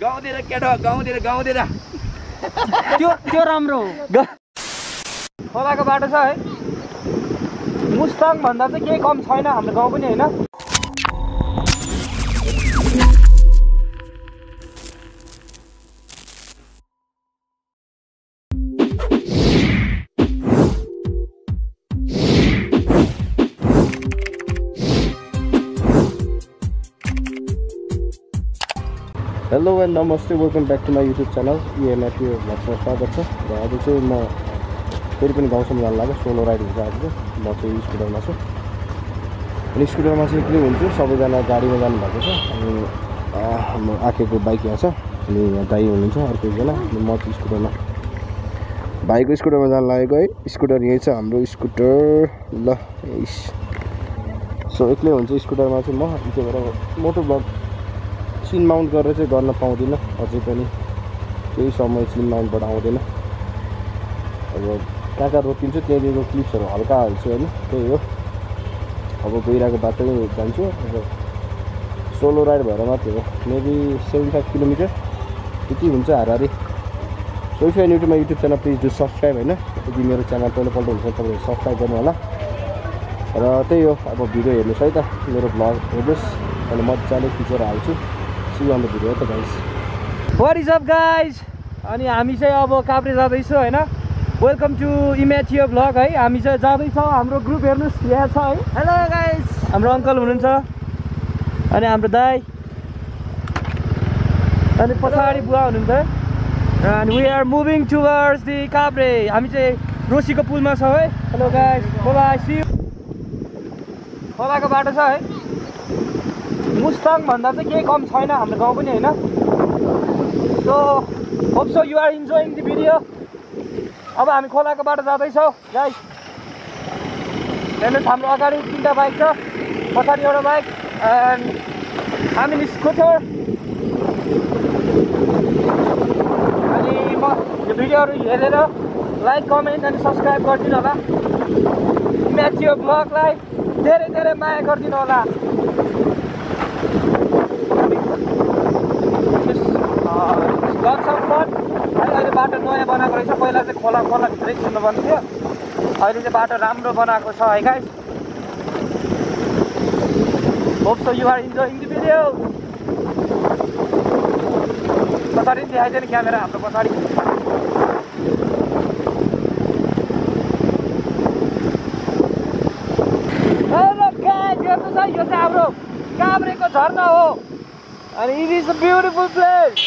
गाउँतिर केटो गाउँतिर त्यो राम्रो हो। खोलाको बाटो छ है, मुस्ताङ भन्दा चाहिँ केही कम छैन हाम्रो गाउँ पनि होइन। हेलो एन्ड नमस्ते, welcome back to my YouTube channel EMFU भ्लग्समा स्वागत छ। र आज चाहिँ म फेरि पनि गाउँसम्म जानु लाग्यो, सोलो राइड हुन्छ आज चाहिँ। म चाहिँ स्कुटरमा छु अनि स्कुटरमा चाहिँ के हुन्छ, सबैजना गाडीमा जानुभएको छ अनि म आँखेको बाइक यहाँ छ अनि यहाँ दाइ हुनुहुन्छ अर्को एकजना अनि म चाहिँ स्कुटरमा भाइको स्कुटरमा जानु लागेको है। स्कुटर यही छ हाम्रो स्कुटर ल। सो एक्लै हुन्छ स्कुटरमा चाहिँ म, त्यही भएर मोटो ब्लग सिन माउन्ट गरेर चाहिँ गर्न पाउँदिनँ अझै पनि, केही समय सिन माउन्टबाट आउँदैन। अब कहाँ कहाँ रोकिन्छु त्यहाँदेखिको क्लिप्सहरू हल्का हाल्छु होइन, त्यही हो। अब गइरहेको बाटो जान्छु, अब सोलो राइड भएर मात्रै हो, मेबी 75 किलोमिटर त्यति हुन्छ हाराहारी। So if you new to my YouTube channel please do subscribe होइन। यदि मेरो च्यानल पहिलोपल्ट हुन्छ तपाईँले सब्सक्राइब गर्नु होला। र त्यही हो, अब भिडियो हेर्नुहोस् है त, मेरो भ्लग हेर्नुहोस् अनि मजाले खिचेर हाल्छु। See you on the video, guys. What is up guys? अनि हामी चाहिँ अब काभ्रे जाँदैछौँ होइन। वेलकम टु इमेचियो भ्लग है। हामी चाहिँ जाँदैछौँ, हाम्रो ग्रुप हेर्नुहोस् यहाँ छ है। हेलो गाइस, हाम्रो अङ्कल हुनुहुन्छ अनि हाम्रो दाइ अनि पछाडि बुवा हुनुहुन्छ। अनि we are moving towards the Kavre. हामी चाहिँ रोसीको पुलमा छौँ है। Hello guys, bye see you. खोलाको बाटो छ है, मुस्ताङ भन्दा चाहिँ केही कम छैन हाम्रो गाउँ पनि होइन। So hope so you are enjoying the video. अब हामी खोलाको बाटो जाँदैछौँ गाइस। हेर्नुहोस् हाम्रो अगाडि 3टा बाइक छ, पछाडि एउटा बाइक एन्ड हामी स्कुटर। अनि म यो भिडियोहरू हेरेर लाइक कमेन्ट अनि सब्सक्राइब गरिदिनु होला। इमेचियो भ्लगलाई धेरै धेरै माया गरिदिनु होला। अहिले बाटो नयाँ बनाएको रहेछ, पहिला चाहिँ खोला भित्रै छिर्नुपर्ने थियो, अहिले चाहिँ बाटो राम्रो बनाएको छ है guys. Hope so you are enjoying the video. पछाडि देखाइदियो नि क्यामेरा हाम्रो पछाडि। हेलो गाइस, हेर्नुहोस् है, यो चाहिँ हाम्रो काभ्रेको झरना हो अनि it is a beautiful place.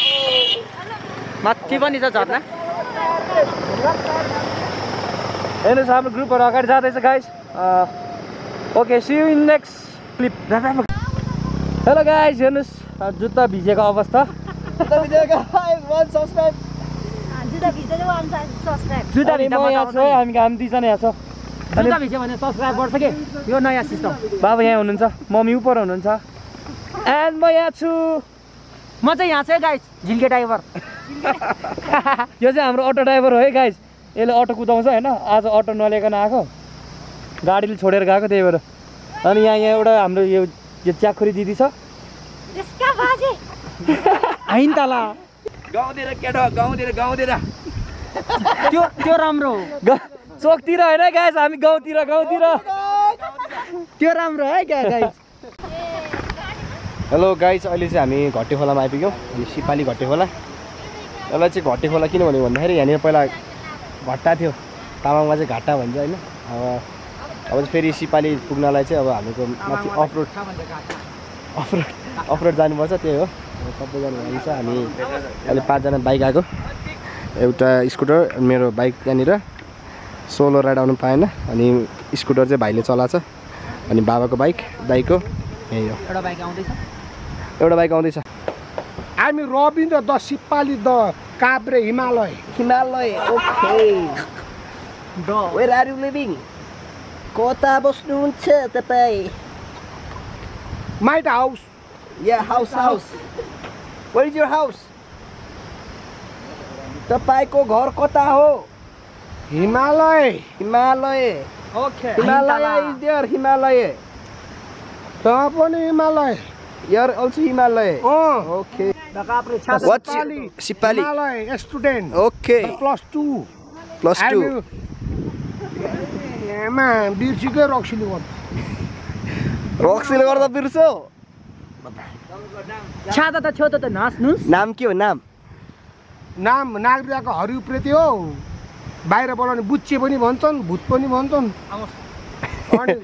माथि पनि छ झरना। हेर्नुहोस् हाम्रो ग्रुपहरू अगाडि जाँदैछ guys. Okay, see you in next clip. Hello guys, हेर्नुहोस् जुत्ता भिजेको अवस्था। जुत्ता भिजेको यहाँ छ है, हामी दुईजना यहाँ छौँ। जुत्ता भिज्यो भने सब्सक्राइब गर्छ कि यो नयाँ सिस्टम। बाबा यहाँ हुनुहुन्छ, मम्मी उपर हुनुहुन्छ एन्ड म यहाँ छु। म चाहिँ यहाँ चाहिँ गाइस झिल्के ड्राइभर। यो चाहिँ हाम्रो अटो ड्राइभर हो है गाइस। यसले अटो कुदाउँछ होइन। आज अटो नलिकन आएको, गाडीले छोडेर गएको, त्यही भएर। अनि यहाँ एउटा हाम्रो यो च्याखुरी दिदी छ। होइन तला गाउँतिर केटो गाउँतिर त्यो राम्रो हो। चोकतिर होइन गाइस, हामी गाउँतिर त्यो राम्रो है क्या गाइस। हेलो गाइज, अहिले चाहिँ हामी घट्टे खोलामा आइपुग्यौँ। अनि सिपाली घट्टे खोला। यसलाई चाहिँ घट्टे खोला किन भन्यो भन्दाखेरि यहाँनिर पहिला घट्टा थियो, तामाङमा चाहिँ घाटा भन्छ होइन। अब चाहिँ फेरि सिपाली पुग्नलाई चाहिँ अब हामीको माथि अफ रोड जानुपर्छ, त्यही हो। सबैजना जान्छ। हामी अहिले 5जना बाइक आएको, एउटा स्कुटर, मेरो बाइक त्यहाँनिर। सोलो राइड आउनु पाएन अनि स्कुटर चाहिँ भाइले चलाएको छ अनि बाबाको बाइक दाइको यही हो। एउटा बाइक आउँदैछ। हामी Rabindra the Sipali the Kavre Himalaya. Okay. Where are you living? कता बस्नुहुन्छ तपाईँ? My house. Yeah house. Where is your house? तपाईँको घर कता हो? Himalaya. Okay. Himalaya is there. Himalaya. त पनि Himalaya. You are also Himalaya. Oh. Okay. What's Sipali? Himalaya student. Okay. +2. +2. Man, बिर्सिकै रक्सीले गर्दा रक्सीले गर्दा बिर्सो छाता त छेउ त नाच्नुस् नाम के हो नाम नाम नागरिकको हरिउप्रेती हो बाहिर बोलाउने बुच्चे पनि भन्छन् भूत पनि भन्छन् अनि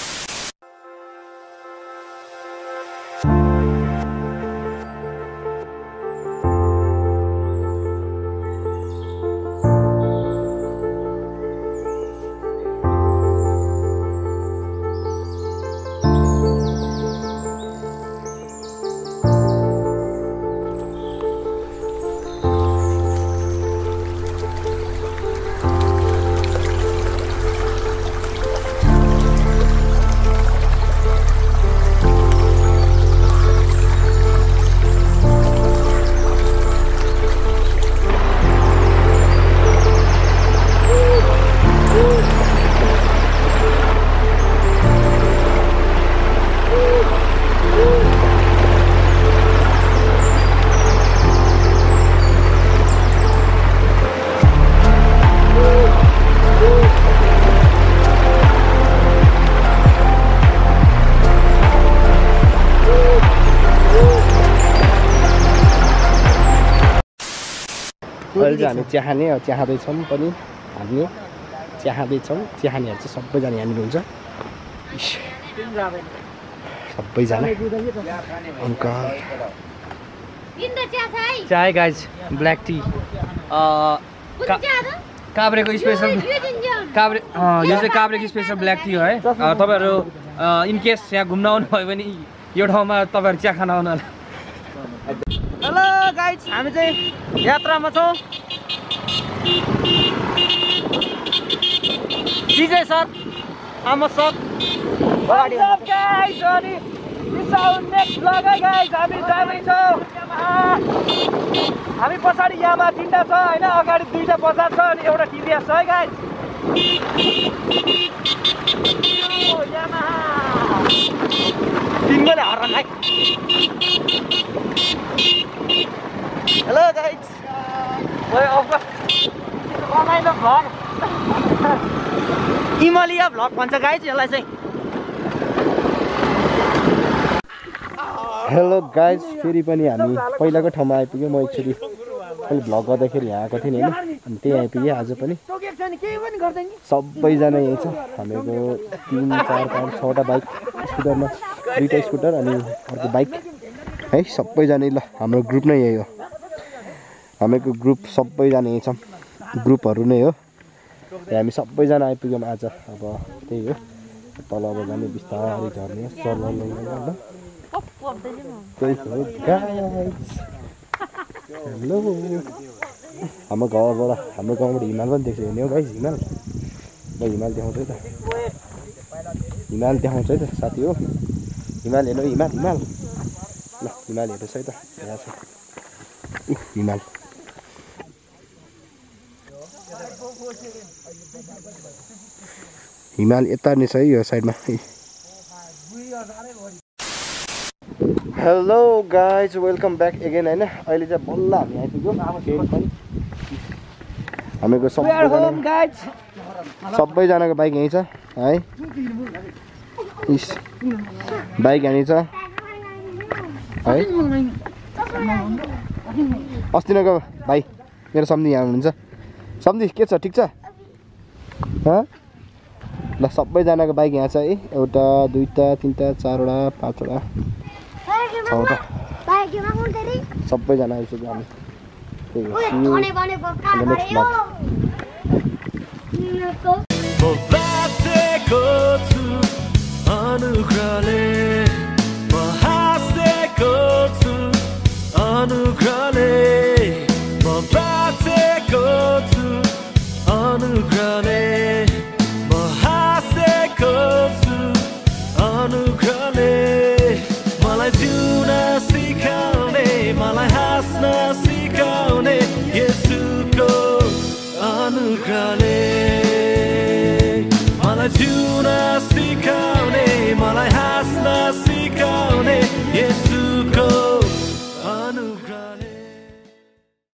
अहिले चाहिँ हामी चाहँदैछौँ पनि हामी चाहँदैछौँ चाहनेहरू चाहिँ सबैजना यहाँनिर हुन्छ सबैजना अङ्कल चाय गाइज ब्ल्याक टी काभ्रेको स्पेसल काभ्रे यो चाहिँ काभ्रेको स्पेसल ब्ल्याक टी हो है तपाईँहरू इनकेस यहाँ घुम्न आउनुभयो भने यो ठाउँमा तपाईँहरू चिया खान आउनु होला हेलो गाइज हामी चाहिँ यात्रामा छौँ विजय सर आमा सर हामी पछाडि यामा 3टा छ होइन अगाडि 2टा बजार छ अनि एउटा टिभीएस छ है गाइज तिमीले हर्न है हेलो गाइज रमाइलो भ्लग हिमालय भ्लग भन्छ गाइज यसलाई चाहिँ हेलो गाइज फेरि पनि हामी पहिलाको ठाउँमा आइपुग्यौँ म एकचोटि अहिले भ्लग गर्दाखेरि यहाँ आएको थिएँ नि होइन अनि त्यही आइपुगेँ आज पनि सबैजना यहीँ छ हामीको 3, 4, 5, 6वटा बाइक स्कुटरमा 2टा स्कुटर अनि अर्को बाइक है सबैजना ल हाम्रो ग्रुप नै यही हो हामीको ग्रुप सबैजना यहीँ छौँ ग्रुपहरू नै हो हामी सबैजना आइपुग्यौँ आज अब त्यही हो तल अब जाने बिस्तारै झर्ने सर्भर त्यही हो गाइस हेलो हाम्रो गाउँबाट हिमाल पनि देख्छ हेर्ने हो गाइस हिमाल ल हिमाल देखाउँछ है त हिमाल देखाउँछ है त साथी हो हिमाल हेर्नु हिमाल हिमाल ल हिमाल हेर्नुहोस् है त यहाँ छ हिमाल हिमाल यता नै छ है यो साइडमा hello guys welcome back again होइन अहिले चाहिँ बल्ल हामी आइपुग्यौँ हामीको सबैजनाको बाइक यहीँ छ है बाइक यहीँ छ है अस्ति नको भाइ मेरो सम्धी यहाँ हुनुहुन्छ सम्धी के छ ठिक छ ल सबैजनाको बाइक यहाँ छ है एउटा 2टा 3टा 4वटा 5वटा 6वटा सबैजना आइसक्यो हामी जिउन सिकाउने मलाई हाँस्न सिकाउने यसु कुखुराले